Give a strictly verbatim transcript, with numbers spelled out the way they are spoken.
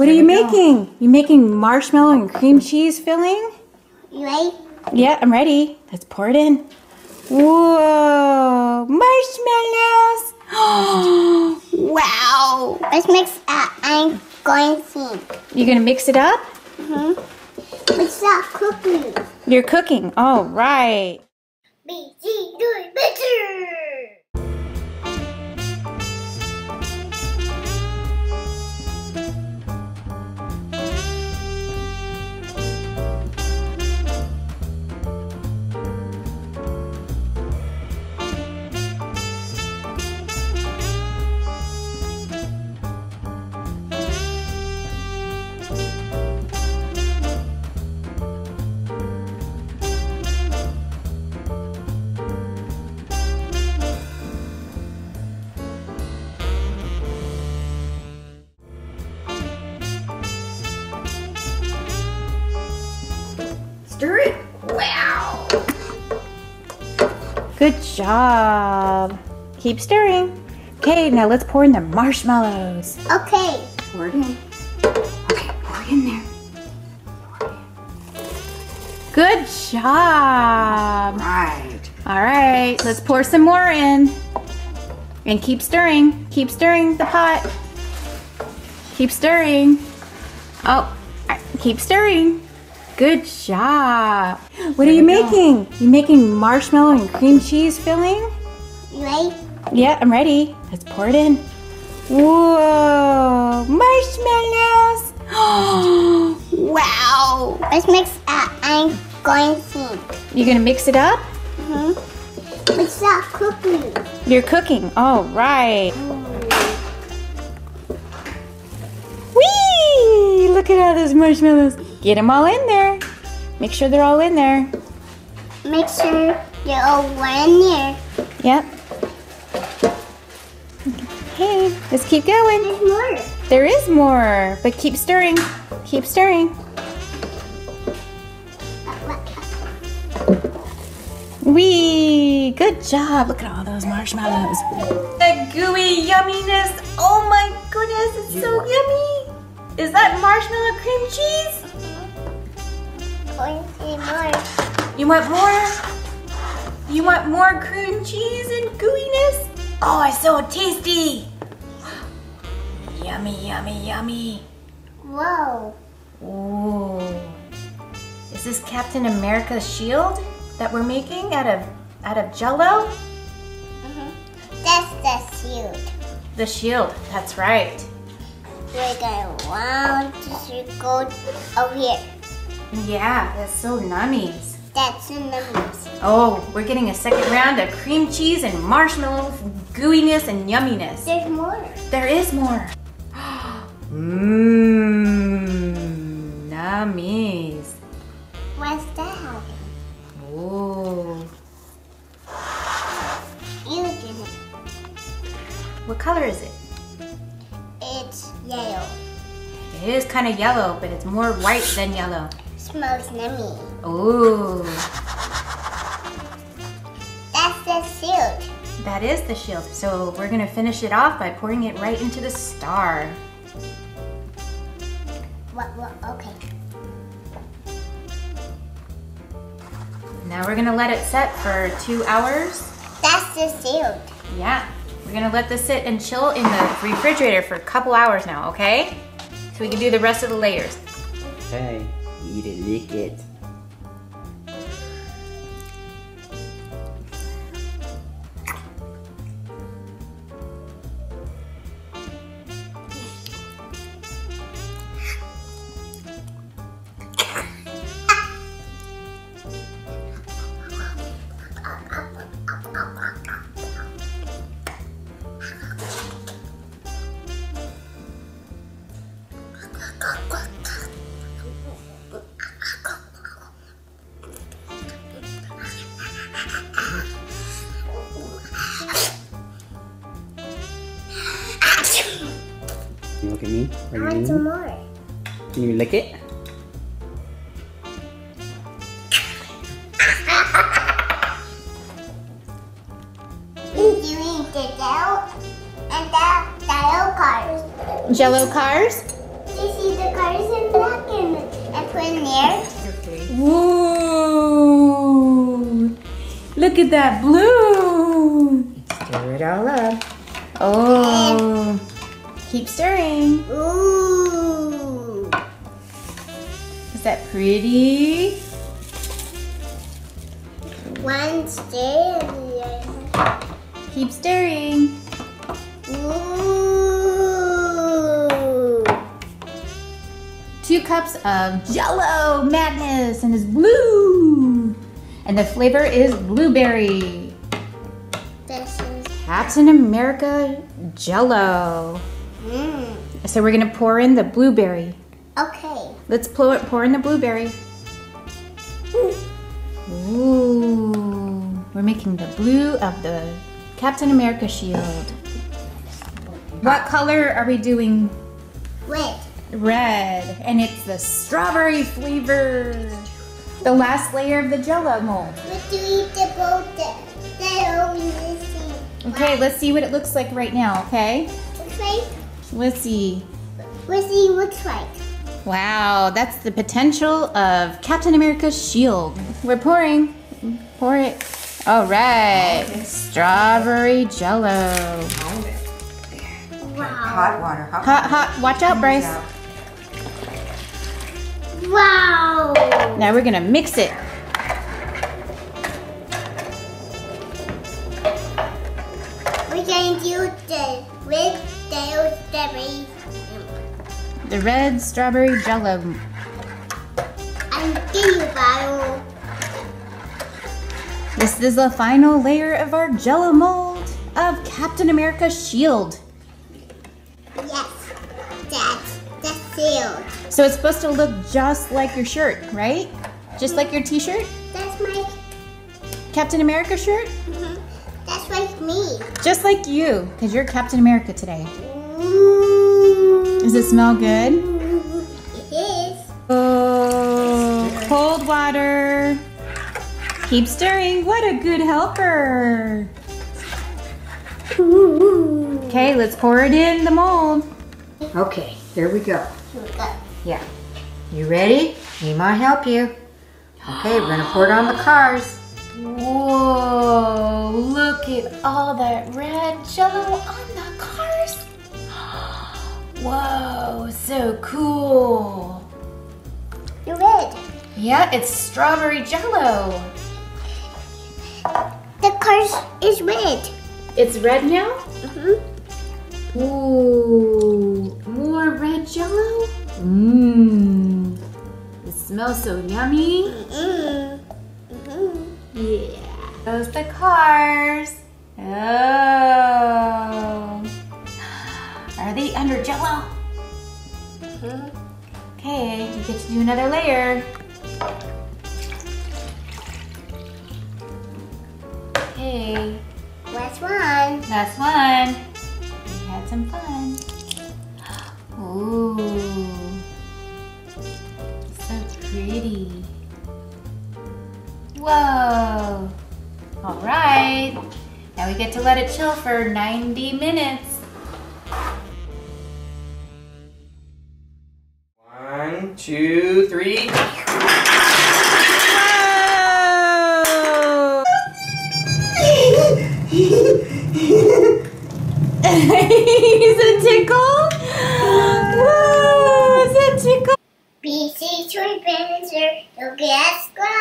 What are you making? You making marshmallow and cream cheese filling? You ready? Yeah, I'm ready. Let's pour it in. Whoa, marshmallows! Wow! Let's mix up. I'm going to see. You're gonna mix it up? Mm-hmm. What's up, cooking? You're cooking. All right. B G do it better. Stir it. Wow. Good job. Keep stirring. Okay, now let's pour in the marshmallows. Okay. Pour it in. Okay, pour it in there. Pour it in. Good job. Right. All right, let's pour some more in. And keep stirring. Keep stirring the pot. Keep stirring. Oh, keep stirring. Good job. What are you making? You making marshmallow and cream cheese filling? You ready? Yeah, I'm ready. Let's pour it in. Whoa, marshmallows. Wow. Let's mix up. I'm going to see. You're gonna mix it up? Mm-hmm. What's up, cooking? You're cooking. All right. Whee! Look at all those marshmallows. Get them all in there. Make sure they're all in there. Make sure they're all in there. Yep. Okay, let's keep going. There's more. There is more, but keep stirring. Keep stirring. Whee! Good job. Look at all those marshmallows. The gooey yumminess. Oh my goodness, it's so yummy. Is that marshmallow cream cheese? Going to see more. You want more? You want more cream cheese and gooiness? Oh, it's so tasty. Yummy, yummy, yummy. Whoa. Ooh. Is this Captain America Shield that we're making out of out of Jello? Mm-hmm. That's the shield. The shield, that's right. We're going round to go over here. Yeah, that's so nummies. That's the numbers. Oh, we're getting a second round of cream cheese and marshmallow gooiness and yumminess. There's more. There is more. Mmm, nummies. What's that happening? Oh. You did it. What color is it? It's yellow. It is kind of yellow, but it's more white than yellow. Smells yummy. Ooh. That's the shield. That is the shield. So we're gonna finish it off by pouring it right into the star. What, what, okay. Now we're gonna let it set for two hours. That's the shield. Yeah, we're gonna let this sit and chill in the refrigerator for a couple hours now, okay? So we can do the rest of the layers. Okay. Eat it, lick it. You look at me? Are you Add eating? some more. Can you lick it? You eat the Jello and the Jello cars. Jello cars? You see Look at that blue. Stir it all up. Oh. Keep stirring. Ooh. Is that pretty? One stir. Keep stirring. Ooh. Two cups of Jello madness and it's blue. And the flavor is blueberry. This is. Captain America Jell-O. Mm. So we're gonna pour in the blueberry. Okay. Let's pour, pour in the blueberry. Ooh. We're making the blue of the Captain America Shield. What color are we doing? Wait. Red. And it's the strawberry flavor. The last layer of the Jello mold. What do you eat the boat that that only missing? Okay, let's see what it looks like right now, okay? Looks like. Let's see. What do it looks like? Wow, that's the potential of Captain America's shield. We're pouring. Pour it. All right. Strawberry Jello. Wow. Hot water. Hot, Hot, hot. Watch out, Bryce. Wow. Now we're gonna mix it. We're going to do the red strawberry. The red strawberry Jello. And give you bottle. This is the final layer of our Jello mold of Captain America's shield. Yes. That's the shield. So it's supposed to look just like your shirt, right? Just like your t-shirt? That's my. Captain America shirt? Mm-hmm. That's like me. Just like you, because you're Captain America today. Ooh. Does it smell good? It is. Oh, cold water. Keep stirring. What a good helper. Okay, let's pour it in the mold. Okay, here we go. Here we go. Yeah. You ready? Need my help you. Okay, we're gonna pour it on the cars. Whoa, look at all that red Jello on the cars. Whoa, so cool. You're red. Yeah, it's strawberry Jello. The car is red. It's red now? Mm-hmm. Ooh, more red Jello? Mmm, it smells so yummy. Mm-hmm. Mm-hmm. Yeah. Those the cars. Oh. Are they under Jello? Mm-hmm. Okay, you get to do another layer. Okay, Last one. last one. We had some fun. Ooh, so pretty. Whoa. All right. Now we get to let it chill for ninety minutes. One, two, three. Whoa! Is it tickle? Whoa! Is it tickle? Be safe, sweet Spencer. You'll get scratched.